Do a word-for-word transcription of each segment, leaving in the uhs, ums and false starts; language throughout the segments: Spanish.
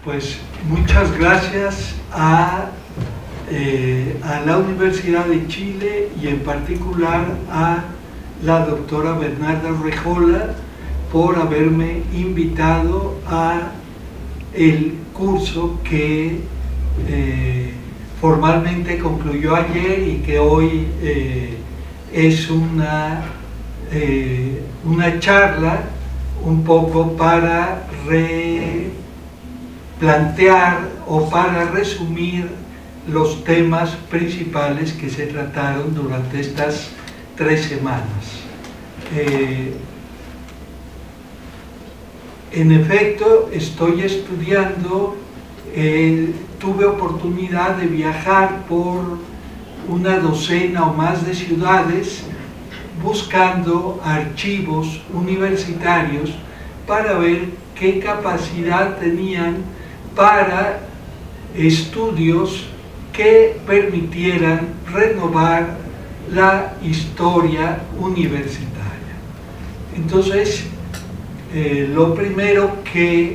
Pues muchas gracias a, eh, a la Universidad de Chile y en particular a la doctora Bernarda Rejola por haberme invitado a el curso que eh, formalmente concluyó ayer y que hoy eh, es una, eh, una charla un poco para replantear o para resumir los temas principales que se trataron durante estas tres semanas. Eh, en efecto, estoy estudiando, eh, tuve oportunidad de viajar por una docena o más de ciudades buscando archivos universitarios para ver qué capacidad tenían para estudios que permitieran renovar la historia universitaria. Entonces, eh, lo primero que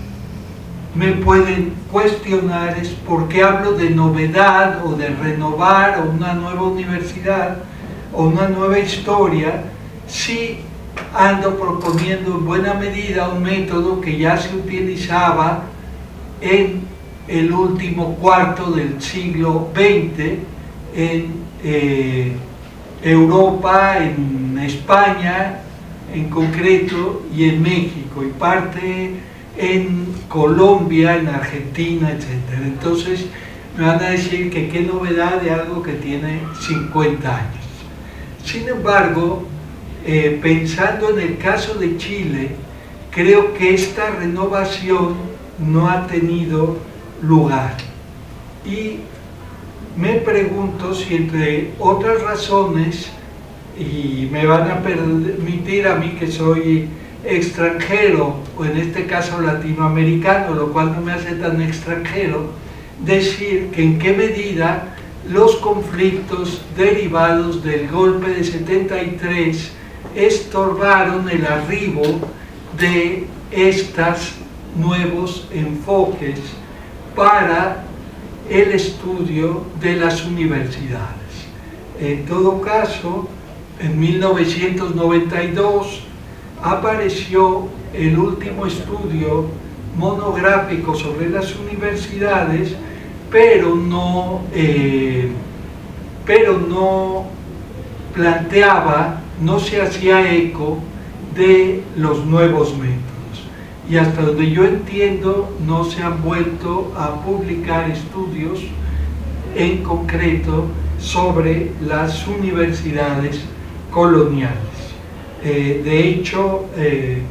me pueden cuestionar es por qué hablo de novedad o de renovar o una nueva universidad o una nueva historia si ando proponiendo en buena medida un método que ya se utilizaba en el último cuarto del siglo veinte en eh, Europa, en España en concreto y en México y parte en Colombia, en Argentina, etcétera. Entonces me van a decir que qué novedad de algo que tiene cincuenta años. Sin embargo, eh, pensando en el caso de Chile, creo que esta renovación no ha tenido lugar. Y me pregunto si, entre otras razones, y me van a permitir a mí que soy extranjero, o en este caso latinoamericano, lo cual no me hace tan extranjero, decir que en qué medida los conflictos derivados del golpe de setenta y tres estorbaron el arribo de estos nuevos enfoques para el estudio de las universidades. En todo caso, en mil novecientos noventa y dos apareció el último estudio monográfico sobre las universidades, pero no, eh, pero no planteaba, no se hacía eco de los nuevos métodos. Y hasta donde yo entiendo, no se han vuelto a publicar estudios en concreto sobre las universidades coloniales. Eh, de hecho, eh,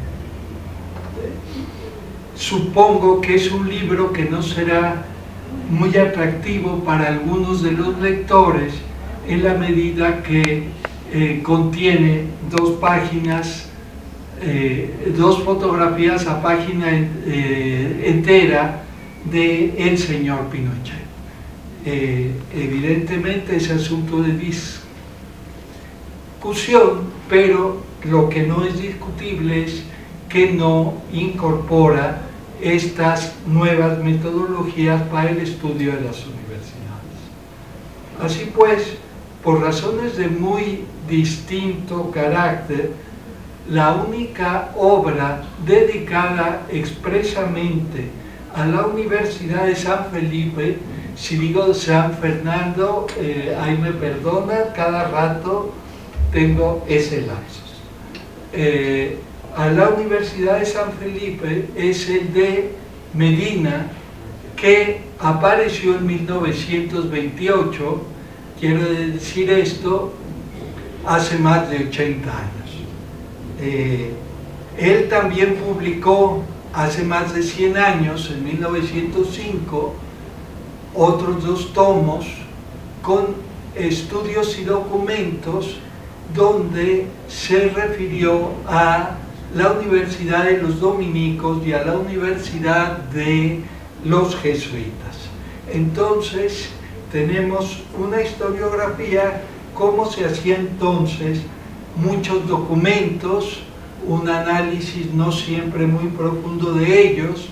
supongo que es un libro que no será muy atractivo para algunos de los lectores en la medida que eh, contiene dos páginas, eh, dos fotografías a página eh, entera de el señor Pinochet. Eh, evidentemente es asunto de discusión, pero lo que no es discutible es que no incorpora estas nuevas metodologías para el estudio de las universidades. Así pues, por razones de muy distinto carácter, la única obra dedicada expresamente a la Universidad de San Felipe, si digo San Fernando, eh, ahí me perdona, cada rato tengo ese lapsus. Eh, a la Universidad de San Felipe es el de Medina, que apareció en mil novecientos veintiocho, quiero decir esto, hace más de ochenta años. Eh, él también publicó hace más de cien años, en mil novecientos cinco, otros dos tomos con estudios y documentos donde se refirió a la Universidad de los Dominicos y a la Universidad de los Jesuitas. Entonces, tenemos una historiografía, cómo se hacía entonces, muchos documentos, un análisis no siempre muy profundo de ellos,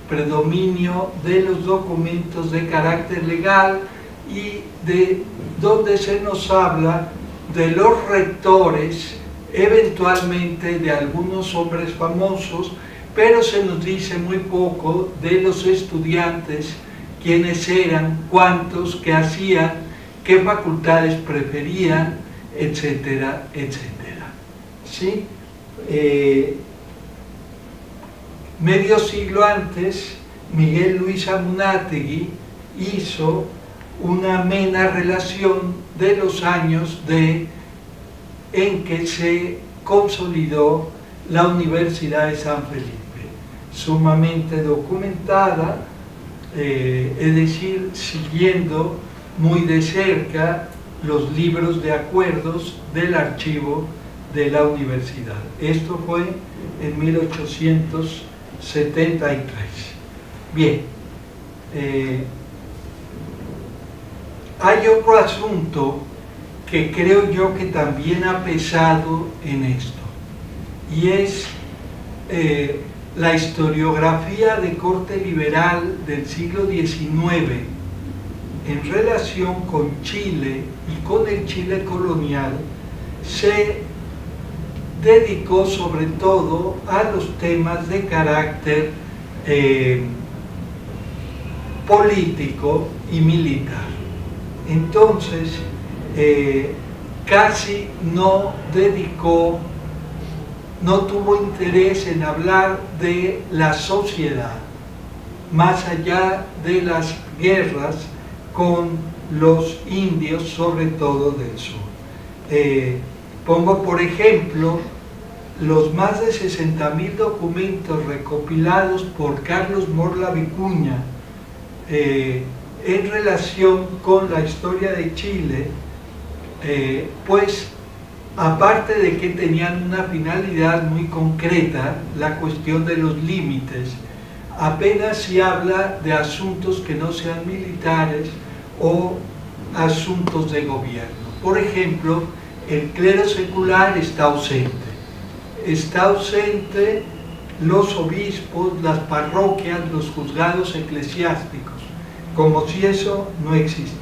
predominio de los documentos de carácter legal y de donde se nos habla de los rectores, eventualmente de algunos hombres famosos, pero se nos dice muy poco de los estudiantes, quiénes eran, cuántos, qué hacían, qué facultades preferían, etcétera, etcétera. ¿Sí? Eh, medio siglo antes, Miguel Luis Amunátegui hizo una amena relación de los años de, en que se consolidó la Universidad de San Felipe, sumamente documentada, eh, es decir, siguiendo muy de cerca los libros de acuerdos del archivo de la universidad. Esto fue en mil ochocientos setenta y tres. Bien, eh, hay otro asunto que creo yo que también ha pesado en esto, y es eh, la historiografía de corte liberal del siglo diecinueve en relación con Chile y con el Chile colonial. Se dedicó sobre todo a los temas de carácter eh, político y militar. Entonces, eh, casi no dedicó, no tuvo interés en hablar de la sociedad, más allá de las guerras con los indios, sobre todo del sur. Eh, pongo por ejemplo los más de sesenta mil documentos recopilados por Carlos Morla Vicuña eh, en relación con la historia de Chile, eh, pues aparte de que tenían una finalidad muy concreta, la cuestión de los límites, apenas se habla de asuntos que no sean militares o asuntos de gobierno. Por ejemplo, el clero secular está ausente. Está ausente los obispos, las parroquias, los juzgados eclesiásticos, como si eso no existiera.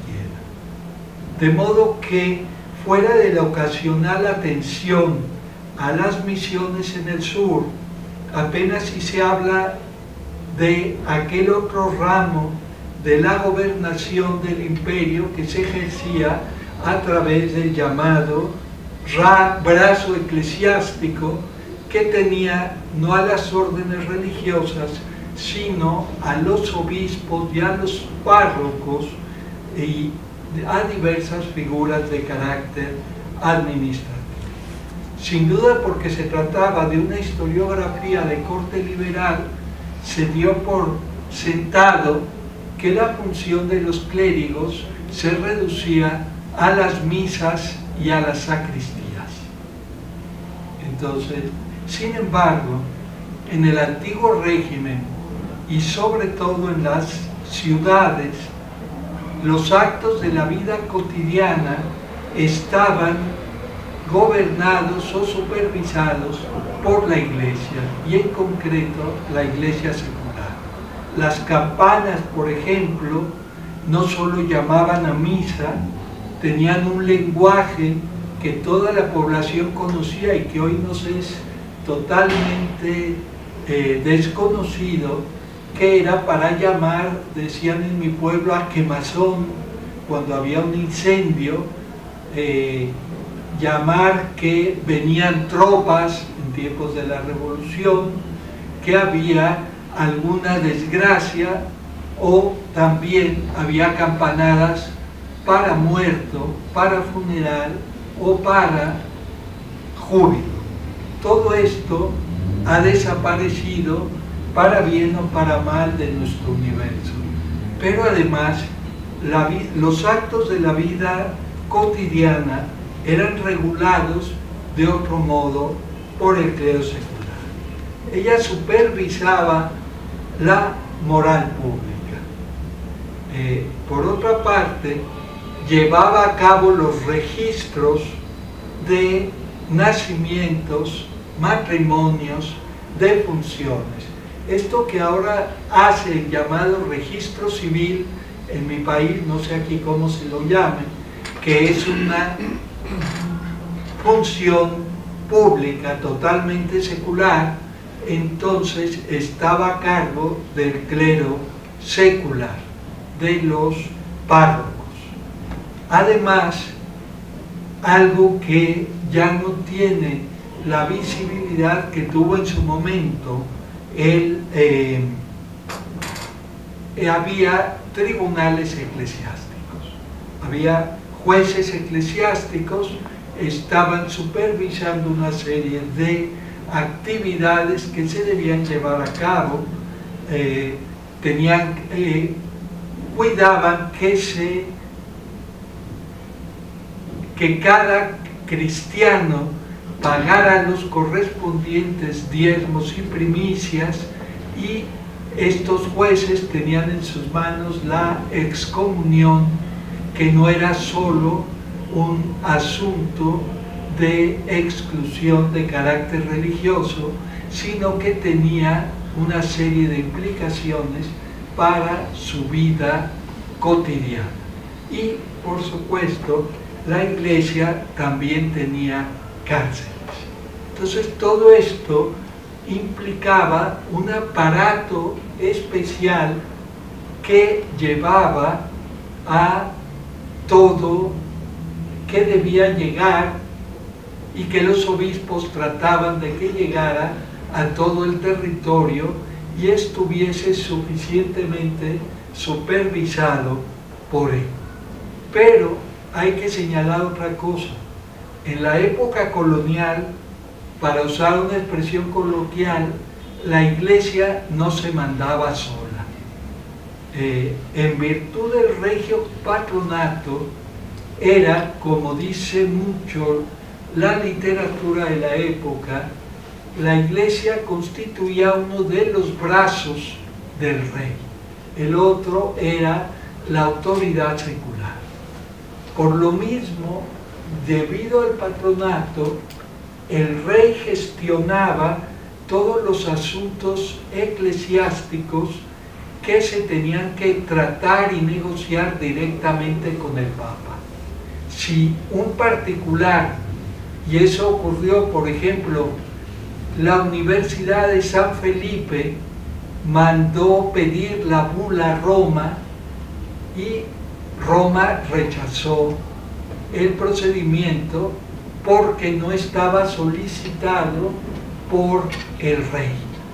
De modo que, fuera de la ocasional atención a las misiones en el sur, apenas si se habla de aquel otro ramo de la gobernación del imperio que se ejercía a través del llamado brazo eclesiástico, que tenía no a las órdenes religiosas, sino a los obispos y a los párrocos y a diversas figuras de carácter administrativo. Sin duda, porque se trataba de una historiografía de corte liberal, se dio por sentado que la función de los clérigos se reducía a las misas y a las sacristías. Entonces, sin embargo, en el antiguo régimen y sobre todo en las ciudades, los actos de la vida cotidiana estaban gobernados o supervisados por la Iglesia, y en concreto la Iglesia secular. Las campanas, por ejemplo, no solo llamaban a misa, tenían un lenguaje que toda la población conocía y que hoy nos es totalmente eh, desconocido, que era para llamar, decían en mi pueblo, a quemazón, cuando había un incendio, eh, llamar que venían tropas en tiempos de la revolución, que había alguna desgracia, o también había campanadas para muerto, para funeral o para júbilo. Todo esto ha desaparecido para bien o para mal de nuestro universo. Pero además, la, los actos de la vida cotidiana eran regulados de otro modo por el clero secular. Ella supervisaba la moral pública. Eh, por otra parte, llevaba a cabo los registros de nacimientos, matrimonios, defunciones. esto que ahora hace el llamado registro civil en mi país, no sé aquí cómo se lo llame, que es una función pública totalmente secular, entonces estaba a cargo del clero secular, de los párrocos. Además, algo que ya no tiene la visibilidad que tuvo en su momento, el, eh, había tribunales eclesiásticos, había jueces eclesiásticos, estaban supervisando una serie de actividades que se debían llevar a cabo, eh, tenían, eh, cuidaban que se que cada cristiano pagara los correspondientes diezmos y primicias, y estos jueces tenían en sus manos la excomunión, que no era solo un asunto de exclusión de carácter religioso, sino que tenía una serie de implicaciones para su vida cotidiana. Y, por supuesto, la iglesia también tenía cárceles. Entonces, todo esto implicaba un aparato especial que llevaba a todo, que debía llegar, y que los obispos trataban de que llegara a todo el territorio y estuviese suficientemente supervisado por él. Pero hay que señalar otra cosa. En la época colonial, para usar una expresión coloquial, la iglesia no se mandaba sola. Eh, en virtud del regio patronato, era, como dice mucho la literatura de la época, la iglesia constituía uno de los brazos del rey. El otro era la autoridad secular. Por lo mismo, debido al patronato, el rey gestionaba todos los asuntos eclesiásticos que se tenían que tratar y negociar directamente con el Papa. Si un particular, y eso ocurrió, por ejemplo, la Universidad de San Felipe mandó pedir la bula a Roma y Roma rechazó el procedimiento porque no estaba solicitado por el rey.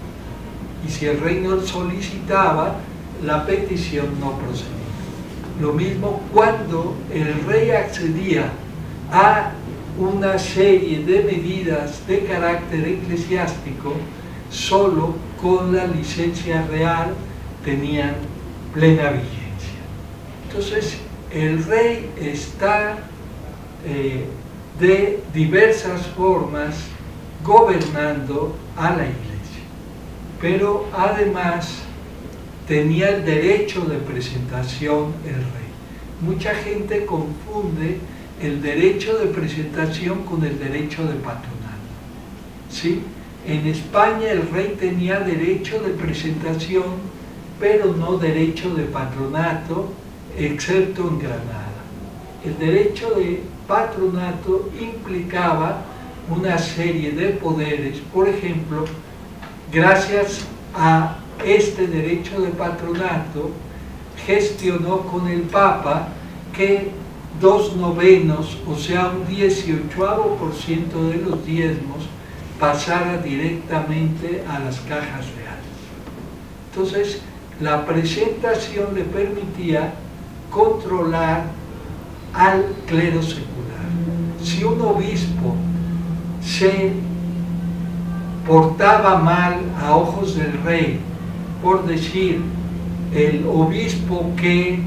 Y si el rey no solicitaba, la petición no procedía. Lo mismo cuando el rey accedía a una serie de medidas de carácter eclesiástico, solo con la licencia real tenían plena vigencia. Entonces, el rey está eh, de diversas formas gobernando a la iglesia, pero además tenía el derecho de presentación el rey. Mucha gente confunde el derecho de presentación con el derecho de patronato, ¿sí? En España el rey tenía derecho de presentación, pero no derecho de patronato, excepto en Granada. El derecho de patronato implicaba una serie de poderes. Por ejemplo, gracias a este derecho de patronato, gestionó con el Papa que dos novenos, o sea, un dieciochoavo por ciento de los diezmos, pasara directamente a las cajas reales. Entonces, la presentación le permitía controlar al clero secular. Si un obispo se portaba mal a ojos del rey, por decir, el obispo que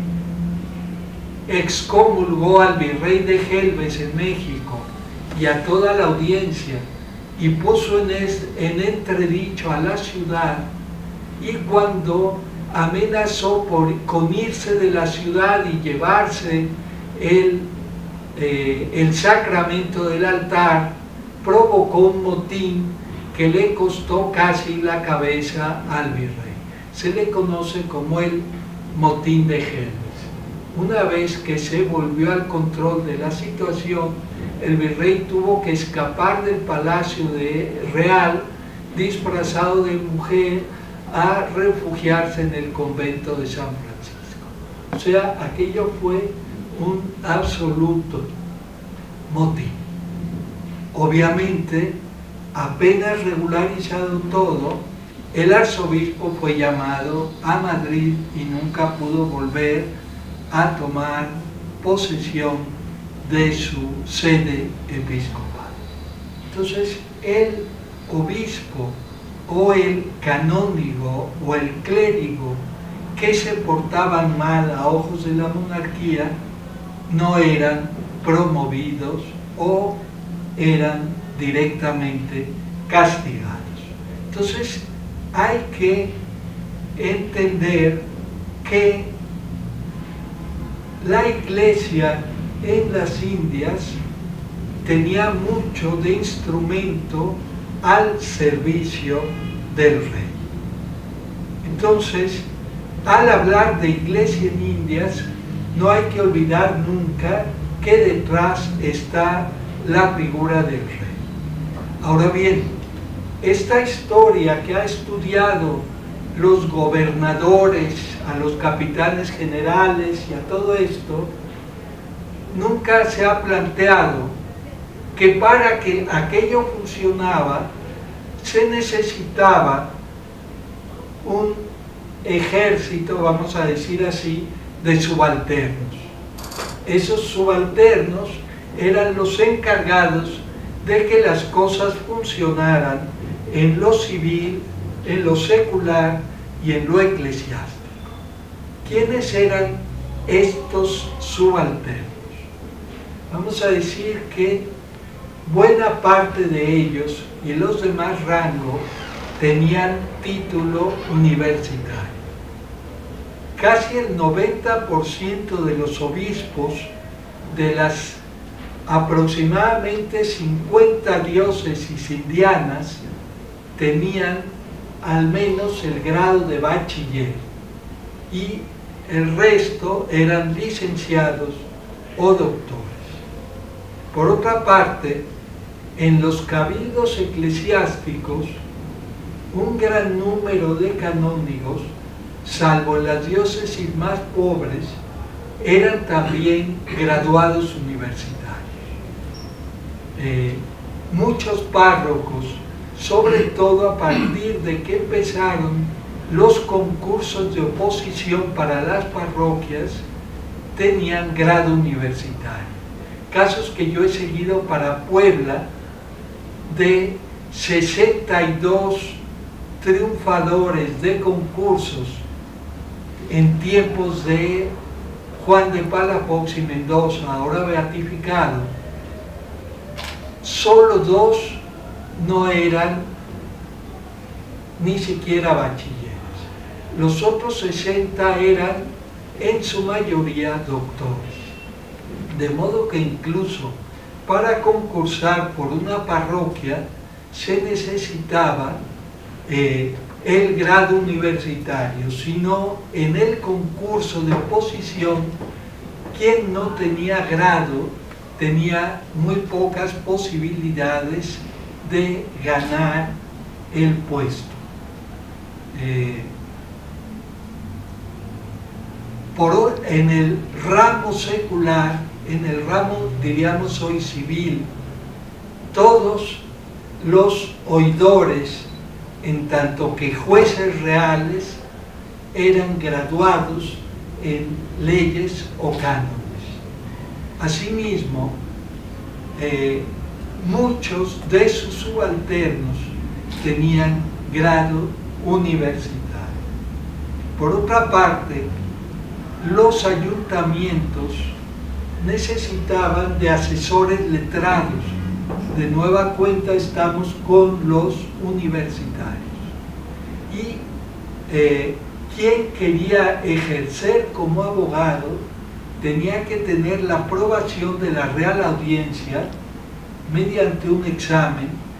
excomulgó al virrey de Gelbes en México y a toda la audiencia y puso en, es, en entredicho a la ciudad, y cuando amenazó por, con irse de la ciudad y llevarse el, eh, el sacramento del altar, provocó un motín que le costó casi la cabeza al virrey. Se le conoce como el motín de Gelmes. Una vez que se volvió al control de la situación, el virrey tuvo que escapar del palacio de real disfrazado de mujer a refugiarse en el convento de San Francisco. O sea, aquello fue un absoluto motín. Obviamente, apenas regularizado todo, el arzobispo fue llamado a Madrid y nunca pudo volver a tomar posesión de su sede episcopal. Entonces, el obispo o el canónigo o el clérigo que se portaban mal a ojos de la monarquía no eran promovidos o eran directamente castigados. Entonces hay que entender que la Iglesia en las Indias tenía mucho de instrumento al servicio del rey. Entonces, al hablar de Iglesia en Indias, no hay que olvidar nunca que detrás está la figura del rey. Ahora bien, esta historia que ha estudiado los gobernadores, a los capitanes generales y a todo esto, nunca se ha planteado que para que aquello funcionaba se necesitaba un ejército, vamos a decir así, de subalternos. Esos subalternos eran los encargados de que las cosas funcionaran en lo civil, en lo secular y en lo eclesiástico. ¿Quiénes eran estos subalternos? Vamos a decir que buena parte de ellos y los de más rango tenían título universitario. Casi el noventa por ciento de los obispos de las aproximadamente cincuenta diócesis indianas tenían al menos el grado de bachiller y el resto eran licenciados o doctores. Por otra parte, en los cabildos eclesiásticos, un gran número de canónigos, salvo en las diócesis más pobres, eran también graduados universitarios. Eh, muchos párrocos, sobre todo a partir de que empezaron los concursos de oposición para las parroquias, tenían grado universitario. Casos que yo he seguido para Puebla, de sesenta y dos triunfadores de concursos en tiempos de Juan de Palafox y Mendoza, ahora beatificado, solo dos no eran ni siquiera bachilleres. Los otros sesenta eran en su mayoría doctores. De modo que incluso para concursar por una parroquia se necesitaba eh, el grado universitario, sino en el concurso de oposición, quien no tenía grado tenía muy pocas posibilidades de ganar el puesto. Eh, por, en el ramo secular, en el ramo, diríamos hoy, civil, todos los oidores, en tanto que jueces reales, eran graduados en leyes o cánones. Asimismo, eh, muchos de sus subalternos tenían grado universitario. Por otra parte, los ayuntamientos necesitaban de asesores letrados. De nueva cuenta estamos con los universitarios. Y eh, quien quería ejercer como abogado tenía que tener la aprobación de la Real Audiencia mediante un examen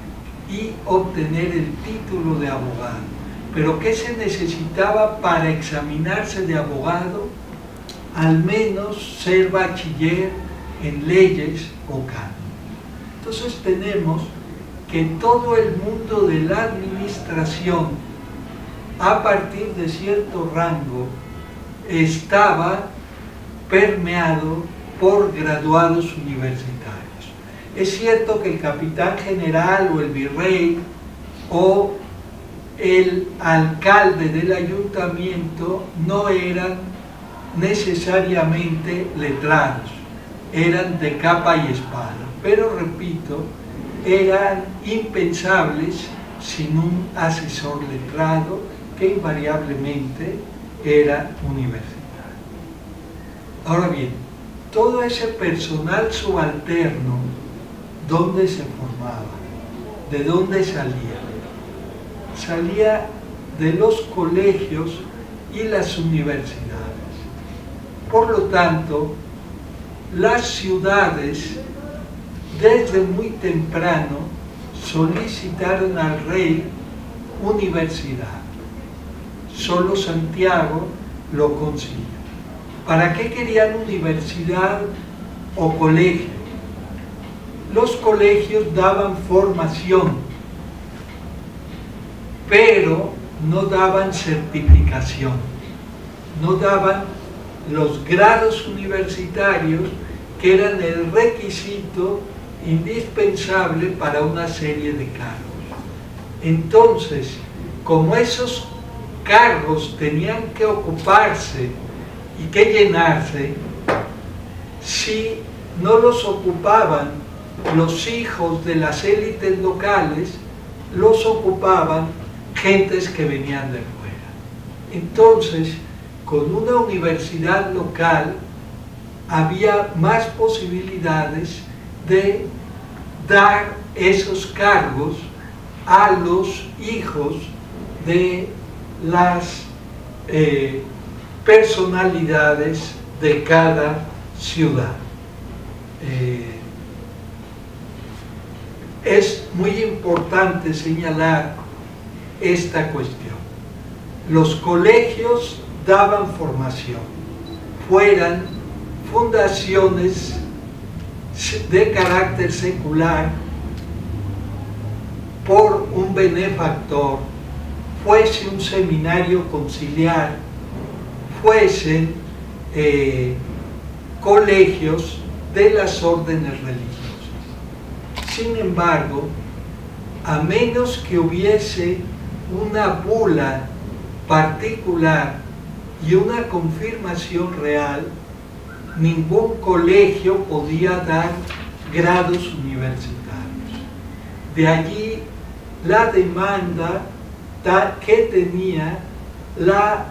y obtener el título de abogado. ¿Pero qué se necesitaba para examinarse de abogado? Al menos ser bachiller en leyes o cánon. Entonces tenemos que todo el mundo de la administración, a partir de cierto rango, estaba permeado por graduados universitarios. Es cierto que el capitán general o el virrey o el alcalde del ayuntamiento no eran necesariamente letrados, eran de capa y espada, pero repito, eran impensables sin un asesor letrado que invariablemente era universitario. Ahora bien, todo ese personal subalterno, ¿dónde se formaba? ¿De dónde salía? Salía de los colegios y las universidades. Por lo tanto, las ciudades desde muy temprano solicitaron al rey universidad. Solo Santiago lo consiguió. ¿Para qué querían universidad o colegio? Los colegios daban formación, pero no daban certificación, no daban los grados universitarios que eran el requisito indispensable para una serie de cargos. Entonces, como esos cargos tenían que ocuparse y que llenarse, si no los ocupaban los hijos de las élites locales, los ocupaban gentes que venían de fuera. Entonces, con una universidad local había más posibilidades de dar esos cargos a los hijos de las eh, personalidades de cada ciudad. Eh, es muy importante señalar esta cuestión. Los colegios daban formación, fueran fundaciones de carácter secular por un benefactor, fuese un seminario conciliar, fuesen eh, colegios de las órdenes religiosas. Sin embargo, a menos que hubiese una bula particular y una confirmación real, ningún colegio podía dar grados universitarios. De allí la demanda que tenía la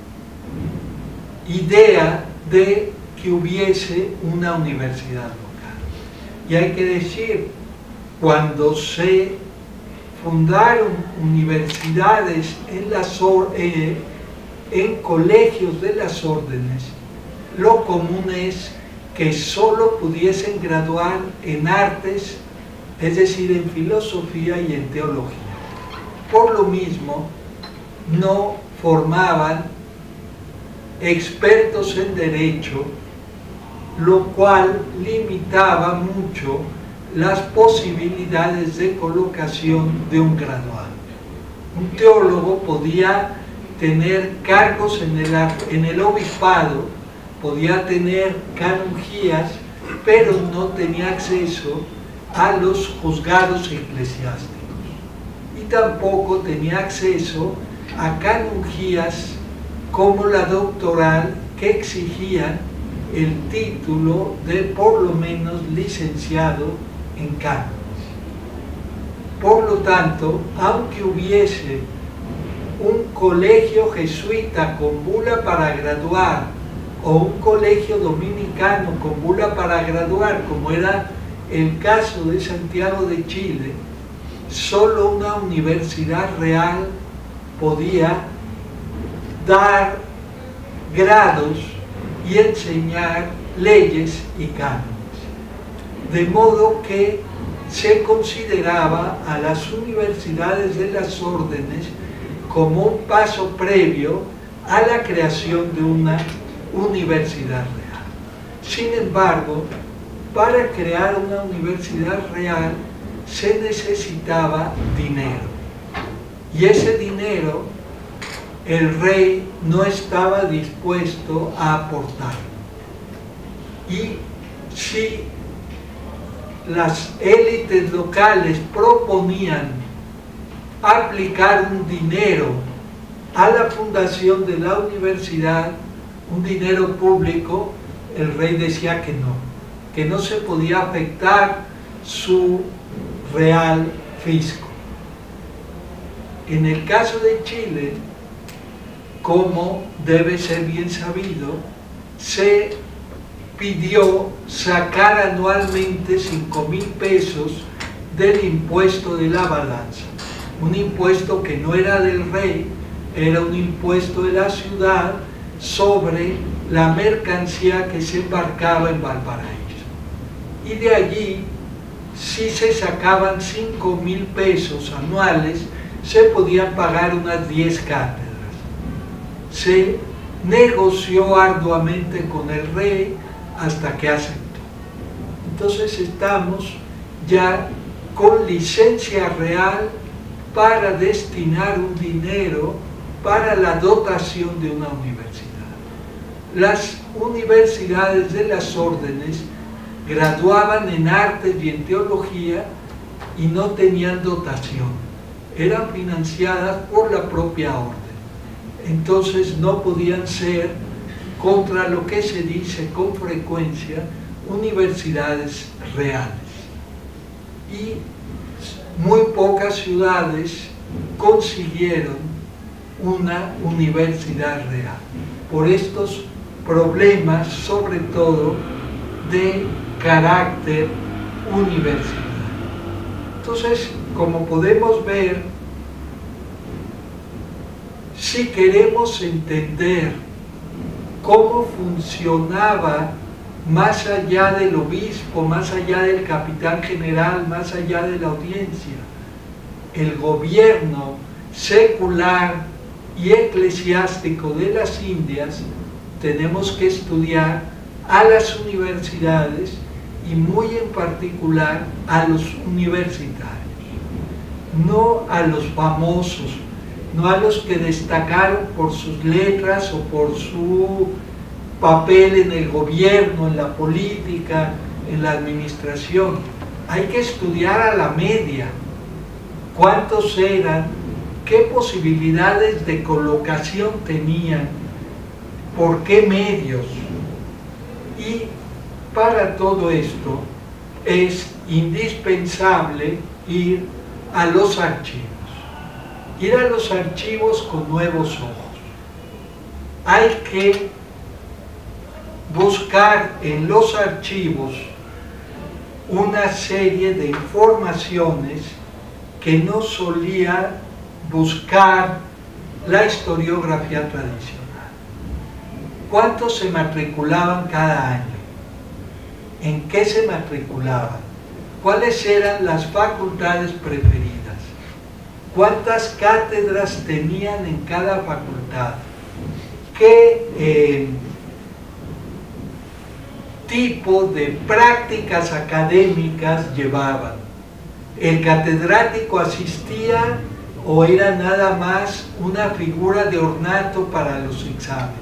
idea de que hubiese una universidad local. Y hay que decir, cuando se fundaron universidades en, las, eh, en colegios de las órdenes, lo común es que solo pudiesen graduar en artes, es decir, en filosofía y en teología. Por lo mismo, no formaban expertos en derecho, lo cual limitaba mucho las posibilidades de colocación de un graduado. Un teólogo podía tener cargos en el, en el obispado, podía tener canonjías, pero no tenía acceso a los juzgados eclesiásticos y tampoco tenía acceso a canonjías como la doctoral, que exigían el título de por lo menos licenciado en cánones. Por lo tanto, aunque hubiese un colegio jesuita con bula para graduar o un colegio dominicano con bula para graduar, como era el caso de Santiago de Chile, solo una universidad real podía dar grados y enseñar leyes y cánones. De modo que se consideraba a las universidades de las órdenes como un paso previo a la creación de una universidad real. Sin embargo, para crear una universidad real se necesitaba dinero, y ese dinero el rey no estaba dispuesto a aportar. Y si las élites locales proponían aplicar un dinero a la fundación de la universidad, un dinero público, el rey decía que no, que no se podía afectar su real fisco. En el caso de Chile, como debe ser bien sabido, se pidió sacar anualmente cinco mil pesos del impuesto de la balanza, un impuesto que no era del rey, era un impuesto de la ciudad sobre la mercancía que se embarcaba en Valparaíso. Y de allí, si se sacaban cinco mil pesos anuales, se podían pagar unas diez cátedras. Se negoció arduamente con el rey hasta que aceptó. Entonces estamos ya con licencia real para destinar un dinero para la dotación de una universidad. Las universidades de las órdenes graduaban en artes y en teología y no tenían dotación, eran financiadas por la propia orden. Entonces no podían ser, contra lo que se dice con frecuencia, universidades reales. Y muy pocas ciudades consiguieron una universidad real, por estos problemas, sobre todo de carácter universitario. Entonces, como podemos ver, si queremos entender cómo funcionaba más allá del obispo, más allá del capitán general, más allá de la audiencia, el gobierno secular y eclesiástico de las Indias, tenemos que estudiar a las universidades y muy en particular a los universitarios, no a los famosos, no a los que destacaron por sus letras o por su papel en el gobierno, en la política, en la administración. Hay que estudiar a la media, cuántos eran, qué posibilidades de colocación tenían, por qué medios. Y para todo esto es indispensable ir a los archivos. Ir a los archivos con nuevos ojos. Hay que buscar en los archivos una serie de informaciones que no solía buscar la historiografía tradicional. ¿Cuántos se matriculaban cada año? ¿En qué se matriculaban? ¿Cuáles eran las facultades preferidas? ¿Cuántas cátedras tenían en cada facultad? ¿Qué eh, tipo de prácticas académicas llevaban? ¿El catedrático asistía o era nada más una figura de ornato para los exámenes?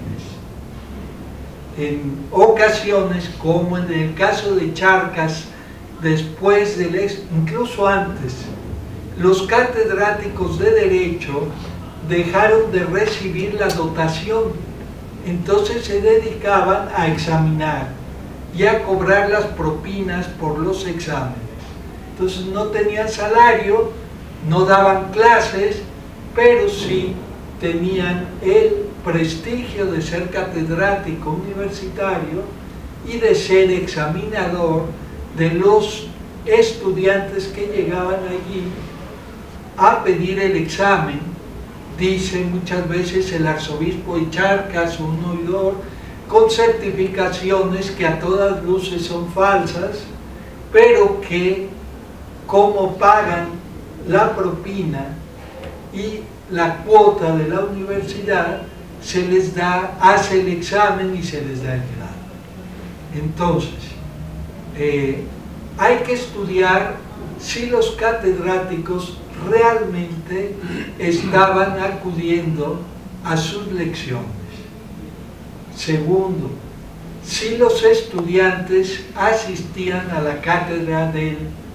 En ocasiones, como en el caso de Charcas, después del ex, incluso antes, los catedráticos de Derecho dejaron de recibir la dotación, entonces se dedicaban a examinar y a cobrar las propinas por los exámenes. Entonces no tenían salario, no daban clases, pero sí tenían el prestigio de ser catedrático universitario y de ser examinador de los estudiantes que llegaban allí a pedir el examen. Dice muchas veces el arzobispo de Charcas, un oidor, con certificaciones que a todas luces son falsas, pero que cómo pagan la propina y la cuota de la universidad, se les da, hace el examen y se les da el grado. Entonces, eh, hay que estudiar si los catedráticos realmente estaban acudiendo a sus lecciones. Segundo, si los estudiantes asistían a la cátedra del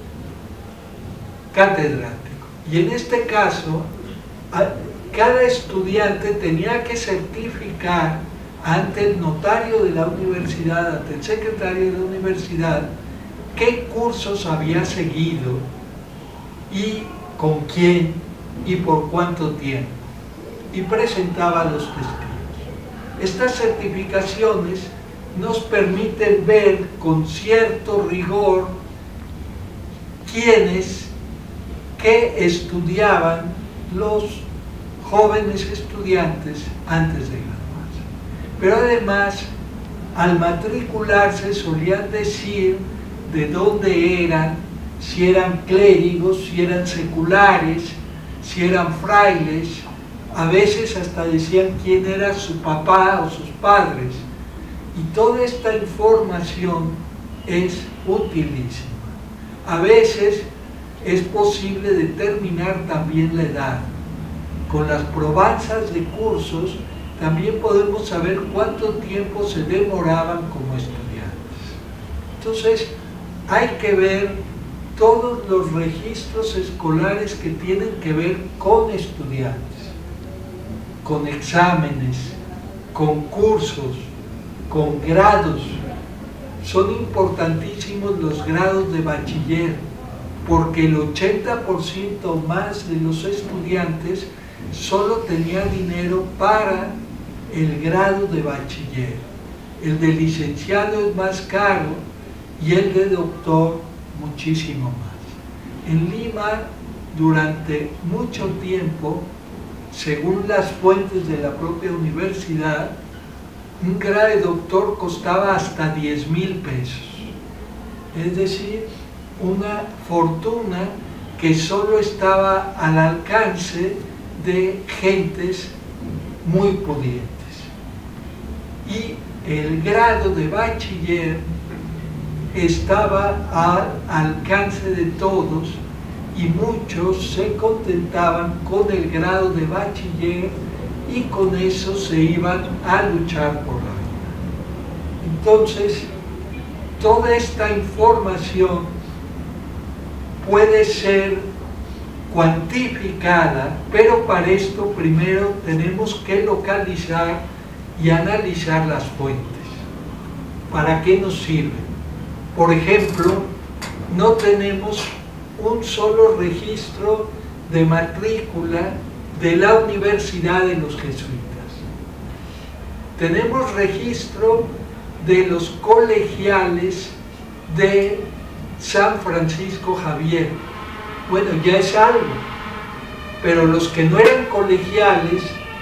catedrático. Y en este caso, cada estudiante tenía que certificar ante el notario de la universidad, ante el secretario de la universidad, qué cursos había seguido y con quién y por cuánto tiempo, y presentaba los testigos. Estas certificaciones nos permiten ver con cierto rigor quiénes, qué estudiaban los jóvenes estudiantes antes de graduarse. Pero además, al matricularse solían decir de dónde eran, si eran clérigos, si eran seculares, si eran frailes, a veces hasta decían quién era su papá o sus padres. Y toda esta información es utilísima. A veces es posible determinar también la edad. Con las probanzas de cursos también podemos saber cuánto tiempo se demoraban como estudiantes. Entonces, hay que ver todos los registros escolares que tienen que ver con estudiantes, con exámenes, con cursos, con grados. Son importantísimos los grados de bachiller, porque el ochenta por ciento más de los estudiantes solo tenía dinero para el grado de bachiller. El de licenciado es más caro y el de doctor muchísimo más. En Lima, durante mucho tiempo, según las fuentes de la propia universidad, un grado de doctor costaba hasta diez mil pesos. Es decir, una fortuna que solo estaba al alcance de gentes muy pudientes. Y el grado de bachiller estaba al alcance de todos y muchos se contentaban con el grado de bachiller y con eso se iban a luchar por la vida. Entonces, toda esta información puede ser cuantificada, pero para esto primero tenemos que localizar y analizar las fuentes. ¿Para qué nos sirven? Por ejemplo, no tenemos un solo registro de matrícula de la Universidad de los Jesuitas. Tenemos registro de los colegiales de San Francisco Javier. Bueno, ya es algo, pero los que no eran colegiales,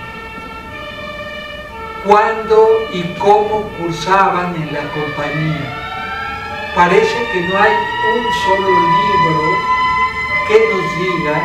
¿cuándo y cómo cursaban en la compañía? Parece que no hay un solo libro que nos diga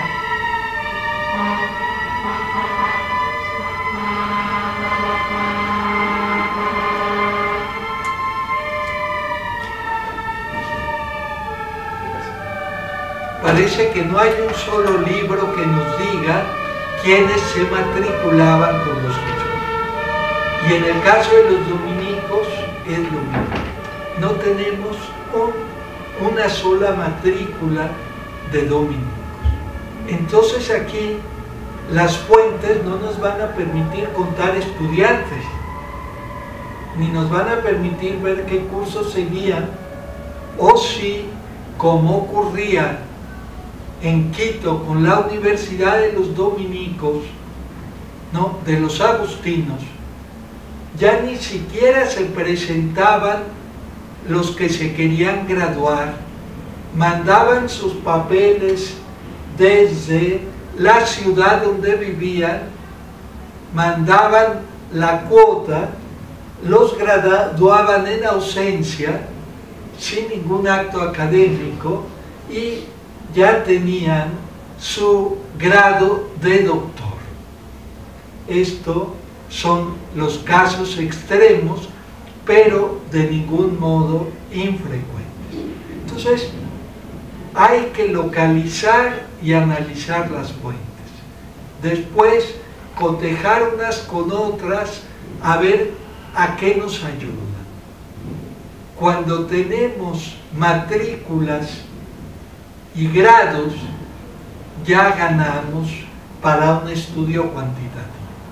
Parece que no hay un solo libro que nos diga quiénes se matriculaban con los jesuitas. Y en el caso de los dominicos es lo mismo. No tenemos un, una sola matrícula de dominicos. Entonces aquí las fuentes no nos van a permitir contar estudiantes, ni nos van a permitir ver qué cursos seguían, o si, como ocurría en Quito con la Universidad de los Dominicos, ¿no?, de los agustinos, ya ni siquiera se presentaban los que se querían graduar, mandaban sus papeles desde la ciudad donde vivían, mandaban la cuota, los graduaban en ausencia, sin ningún acto académico, y ya tenían su grado de doctor. Estos son los casos extremos, pero de ningún modo infrecuentes. Entonces, hay que localizar y analizar las fuentes. Después, cotejar unas con otras a ver a qué nos ayudan. Cuando tenemos matrículas y grados, ya ganamos para un estudio cuantitativo.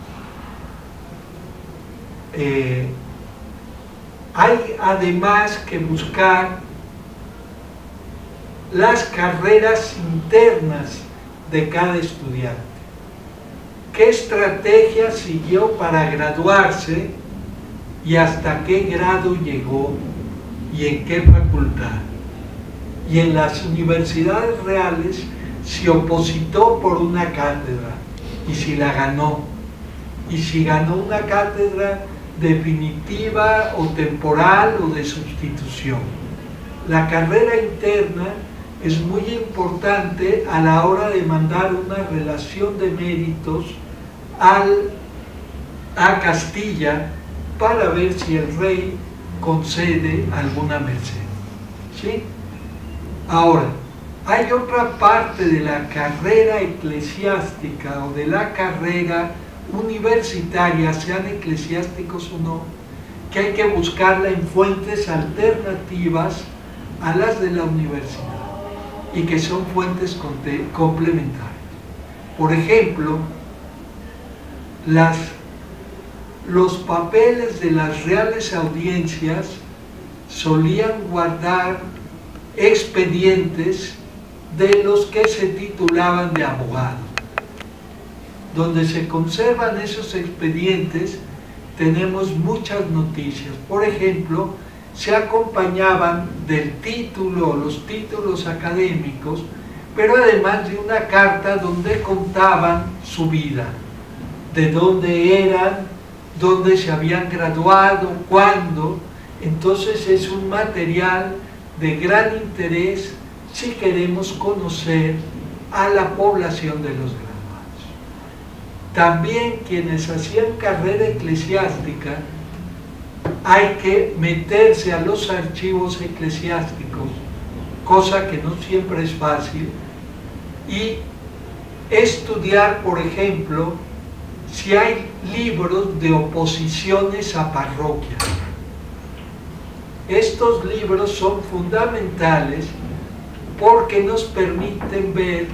Eh, hay además que buscar las carreras internas de cada estudiante. ¿Qué estrategia siguió para graduarse y hasta qué grado llegó y en qué facultad? Y en las universidades reales se opositó por una cátedra y si la ganó. Y si ganó una cátedra definitiva o temporal o de sustitución. La carrera interna es muy importante a la hora de mandar una relación de méritos al, a Castilla para ver si el rey concede alguna merced. ¿Sí? Ahora, hay otra parte de la carrera eclesiástica o de la carrera universitaria, sean eclesiásticos o no, que hay que buscarla en fuentes alternativas a las de la universidad y que son fuentes complementarias. Por ejemplo, las, los papeles de las reales audiencias solían guardar expedientes de los que se titulaban de abogados. Donde se conservan esos expedientes tenemos muchas noticias. Por ejemplo, se acompañaban del título, los títulos académicos, pero además de una carta donde contaban su vida, de dónde eran, dónde se habían graduado, cuándo. Entonces es un material de gran interés si queremos conocer a la población de los grados. También quienes hacían carrera eclesiástica, hay que meterse a los archivos eclesiásticos, cosa que no siempre es fácil, y estudiar, por ejemplo, si hay libros de oposiciones a parroquias. Estos libros son fundamentales porque nos permiten ver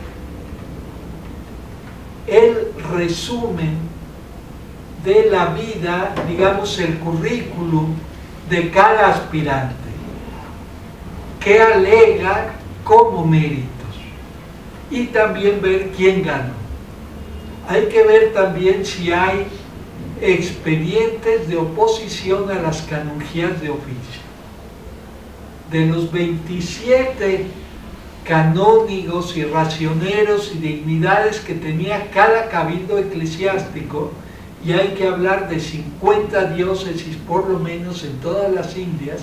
el resumen de la vida, digamos el currículum de cada aspirante, que alega como méritos, y también ver quién ganó. Hay que ver también si hay expedientes de oposición a las canonjías de oficio. De los veintisiete canónigos y racioneros y dignidades que tenía cada cabildo eclesiástico, y hay que hablar de cincuenta diócesis por lo menos en todas las Indias,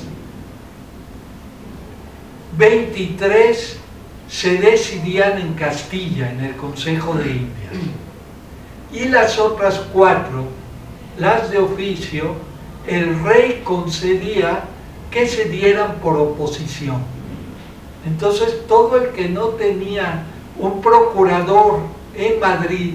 veintitrés se decidían en Castilla, en el Consejo de Indias, y las otras cuatro, las de oficio, el rey concedía que se dieran por oposición. Entonces todo el que no tenía un procurador en Madrid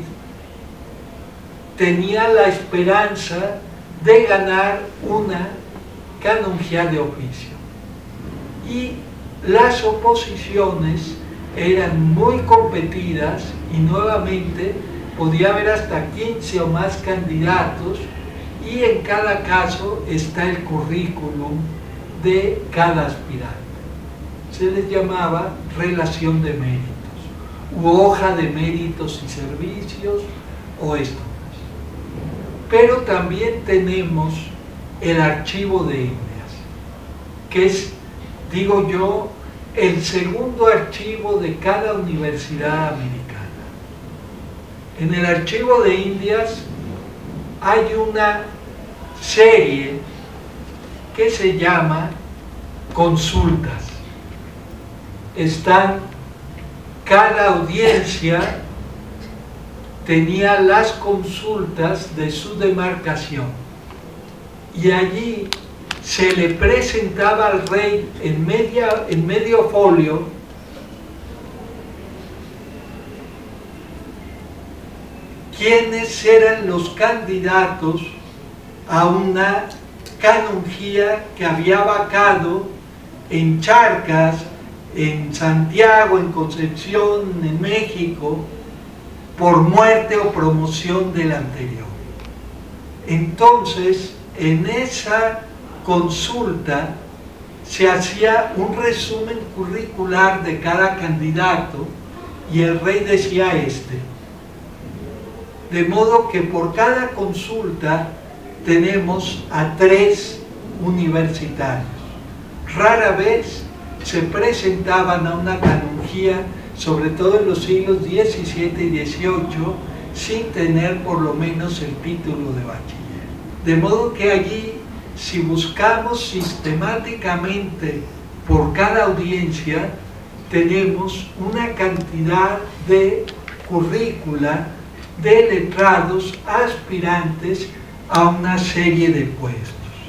tenía la esperanza de ganar una canonjía de oficio. Y las oposiciones eran muy competidas y nuevamente podía haber hasta quince o más candidatos, y en cada caso está el currículum de cada aspirante. Se les llamaba relación de méritos, u hoja de méritos y servicios, o esto. Pero también tenemos el Archivo de Indias, que es, digo yo, el segundo archivo de cada universidad americana. En el Archivo de Indias hay una serie que se llama consultas. Están cada audiencia tenía las consultas de su demarcación y allí se le presentaba al rey en, media, en medio folio quiénes eran los candidatos a una canonjía que había vacado en Charcas, en Santiago, en Concepción, en México, por muerte o promoción del anterior. Entonces, en esa consulta se hacía un resumen curricular de cada candidato y el rey decía este. De modo que por cada consulta tenemos a tres universitarios. Rara vez se presentaban a una canonjía, sobre todo en los siglos diecisiete y dieciocho, sin tener por lo menos el título de bachiller. De modo que allí, si buscamos sistemáticamente por cada audiencia, tenemos una cantidad de currícula de letrados aspirantes a una serie de puestos.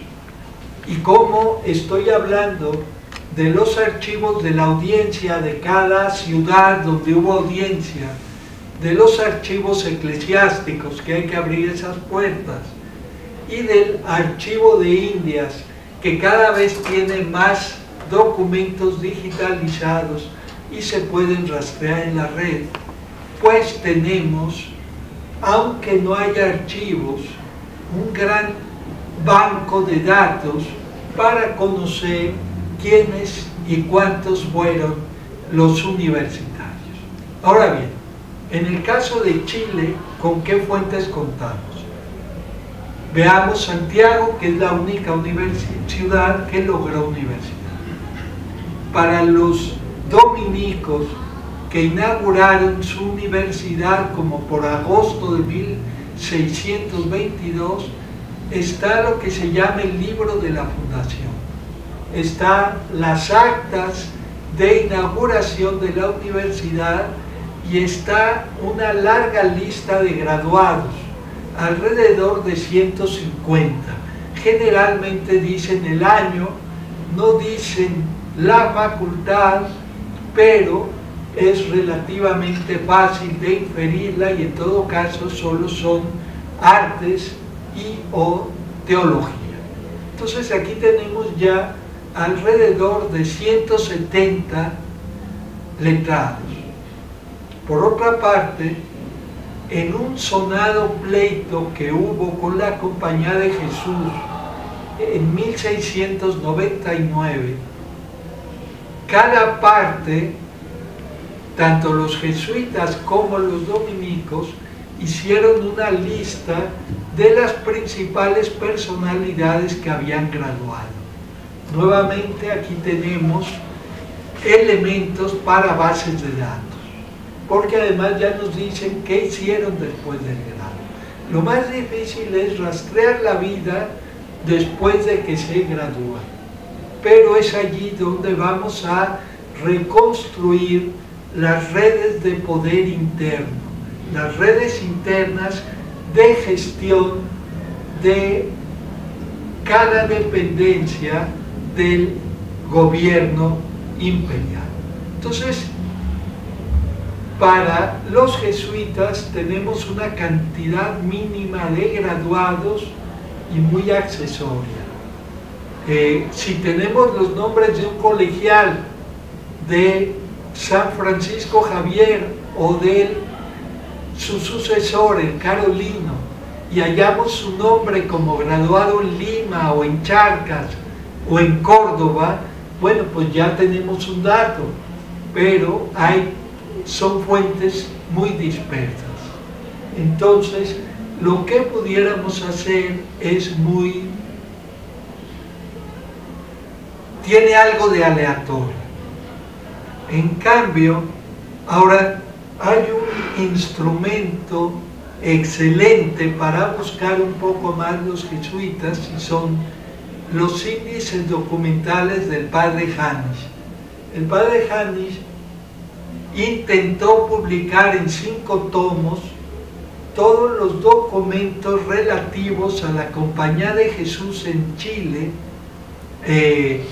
Y como estoy hablando de los archivos de la audiencia de cada ciudad donde hubo audiencia, de los archivos eclesiásticos, que hay que abrir esas puertas, y del archivo de Indias, que cada vez tiene más documentos digitalizados y se pueden rastrear en la red, pues tenemos, aunque no haya archivos, un gran banco de datos para conocer quiénes y cuántos fueron los universitarios. Ahora bien, en el caso de Chile, ¿con qué fuentes contamos? Veamos Santiago, que es la única ciudad que logró universidad. Para los dominicos que inauguraron su universidad como por agosto de mil seiscientos veintidós, está lo que se llama el libro de la fundación. Están las actas de inauguración de la universidad y está una larga lista de graduados, alrededor de ciento cincuenta. Generalmente dicen el año, no dicen la facultad, pero es relativamente fácil de inferirla y en todo caso solo son artes y o teología. Entonces aquí tenemos ya alrededor de ciento setenta letrados. Por otra parte, en un sonado pleito que hubo con la Compañía de Jesús en mil seiscientos noventa y nueve, cada parte, tanto los jesuitas como los dominicos, hicieron una lista de las principales personalidades que habían graduado. Nuevamente aquí tenemos elementos para bases de datos, porque además ya nos dicen qué hicieron después del grado. Lo más difícil es rastrear la vida después de que se gradúan, pero es allí donde vamos a reconstruir las redes de poder interno, las redes internas de gestión de cada dependencia del gobierno imperial. Entonces, para los jesuitas tenemos una cantidad mínima de graduados y muy accesoria. Eh, si tenemos los nombres de un colegial de San Francisco Javier o de su sucesor, el Carolino, y hallamos su nombre como graduado en Lima o en Charcas o en Córdoba, bueno, pues ya tenemos un dato, pero hay, son fuentes muy dispersas. Entonces, lo que pudiéramos hacer es muy... tiene algo de aleatorio. En cambio, ahora hay un instrumento excelente para buscar un poco más los jesuitas y son los índices documentales del padre Janis. El padre Janis intentó publicar en cinco tomos todos los documentos relativos a la Compañía de Jesús en Chile eh,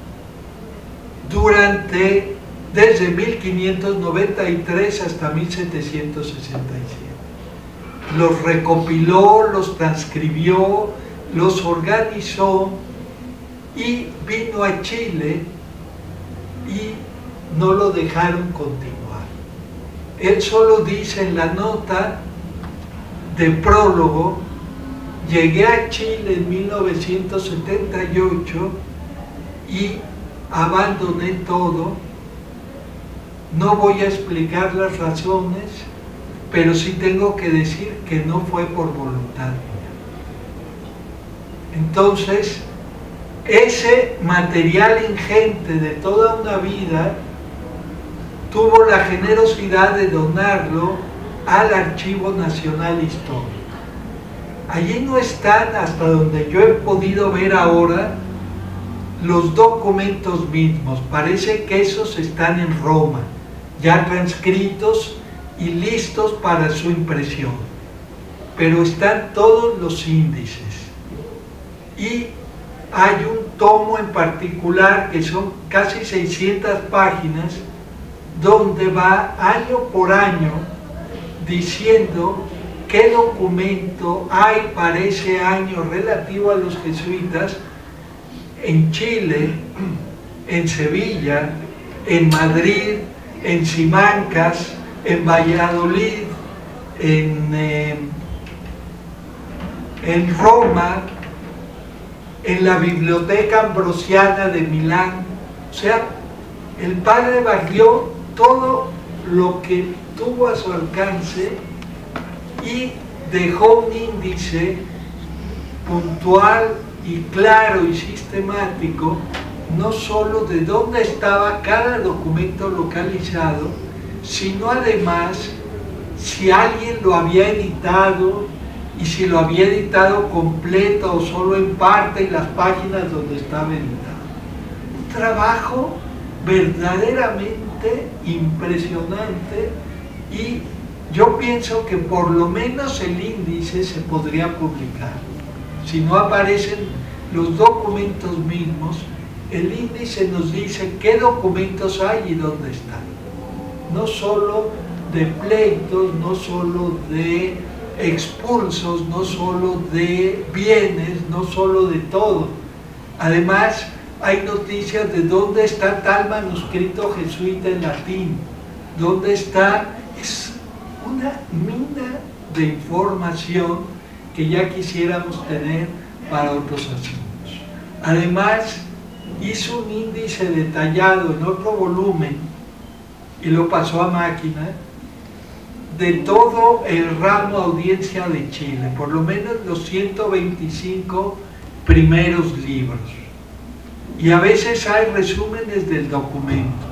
durante desde mil quinientos noventa y tres hasta mil setecientos sesenta y siete. Los recopiló, los transcribió, los organizó y vino a Chile y no lo dejaron continuar. Él solo dice en la nota de prólogo: llegué a Chile en mil novecientos setenta y ocho y abandoné todo. No voy a explicar las razones, pero sí tengo que decir que no fue por voluntad mía. Entonces, ese material ingente de toda una vida tuvo la generosidad de donarlo al Archivo Nacional Histórico. Allí no están, hasta donde yo he podido ver ahora, los documentos mismos. Parece que esos están en Roma, ya transcritos y listos para su impresión, pero están todos los índices. Y hay un tomo en particular que son casi seiscientas páginas, donde va año por año diciendo qué documento hay para ese año relativo a los jesuitas en Chile, en Sevilla, en Madrid, en Simancas, en Valladolid, en, eh, en Roma, en la Biblioteca Ambrosiana de Milán. O sea, el padre barrió todo lo que tuvo a su alcance y dejó un índice puntual y claro y sistemático, no solo de dónde estaba cada documento localizado, sino además si alguien lo había editado y si lo había editado completo o solo en parte en las páginas donde estaba editado. Un trabajo verdaderamente impresionante, y yo pienso que por lo menos el índice se podría publicar. Si no aparecen los documentos mismos, el índice nos dice qué documentos hay y dónde están. No solo de pleitos, no solo de expulsos, no solo de bienes, no solo de todo. Además, hay noticias de dónde está tal manuscrito jesuita en latín, dónde está. Es una mina de información que ya quisiéramos tener para otros asuntos. Además, hizo un índice detallado en otro volumen y lo pasó a máquina de todo el ramo Audiencia de Chile, por lo menos los ciento veinticinco primeros libros. Y a veces hay resúmenes del documento.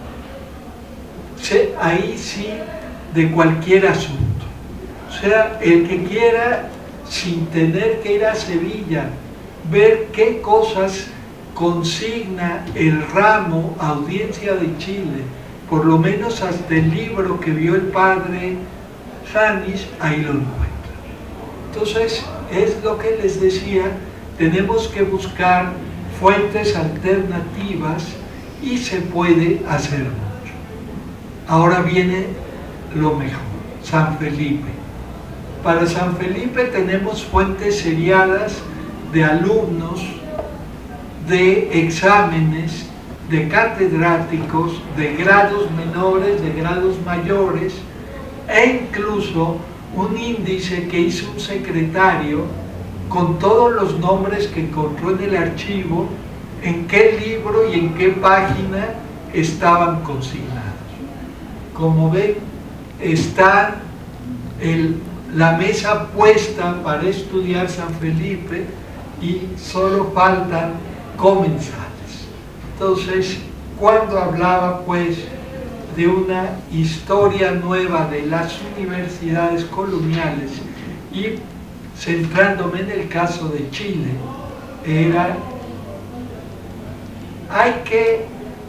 Ahí sí, de cualquier asunto. O sea, el que quiera, sin tener que ir a Sevilla, ver qué cosas consigna el ramo Audiencia de Chile, por lo menos hasta el libro que vio el padre Janis, ahí lo encuentra. Entonces, es lo que les decía, tenemos que buscar fuentes alternativas y se puede hacer mucho. Ahora viene lo mejor, San Felipe. Para San Felipe tenemos fuentes seriadas de alumnos, de exámenes, de catedráticos, de grados menores, de grados mayores, e incluso un índice que hizo un secretario con todos los nombres que encontró en el archivo, en qué libro y en qué página estaban consignados. Como ven, está el, la mesa puesta para estudiar San Felipe y solo faltan comensales. Entonces, cuando hablaba pues de una historia nueva de las universidades coloniales y centrándome en el caso de Chile, era hay que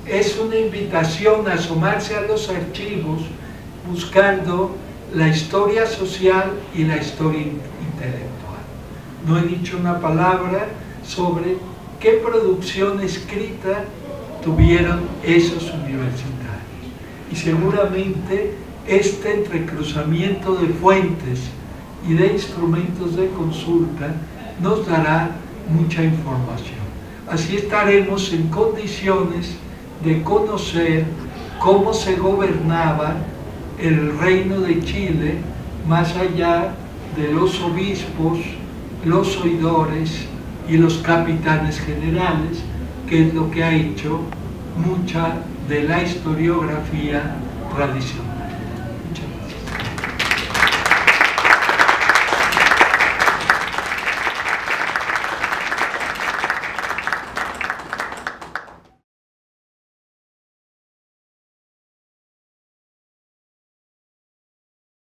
es una invitación a asomarse a los archivos buscando la historia social y la historia intelectual. No he dicho una palabra sobre qué producción escrita tuvieron esos universitarios. Y seguramente este entrecruzamiento de fuentes y de instrumentos de consulta nos dará mucha información. Así estaremos en condiciones de conocer cómo se gobernaba el Reino de Chile más allá de los obispos, los oidores y los capitanes generales, que es lo que ha hecho mucha de la historiografía tradicional.